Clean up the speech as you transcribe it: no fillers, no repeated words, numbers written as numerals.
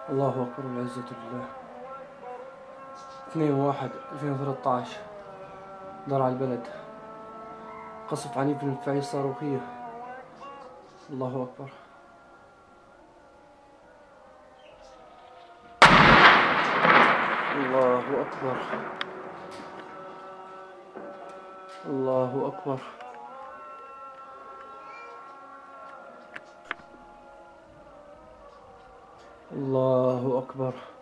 الله أكبر والعزة لله. 2/1/2013 درع البلد، قصف عنيف بالمدفعية الصاروخية. الله أكبر. الله أكبر. الله أكبر. الله أكبر.